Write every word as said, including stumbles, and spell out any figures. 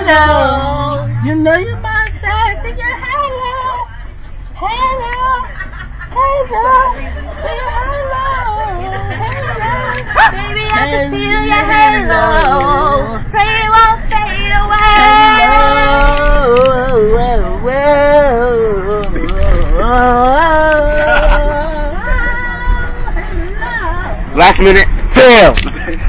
hello. You know you my side, sing your hello. Hello. Hello. Say your hello. Hello. Baby, I can feel your hello. Pray it won't fade away. Last minute fail.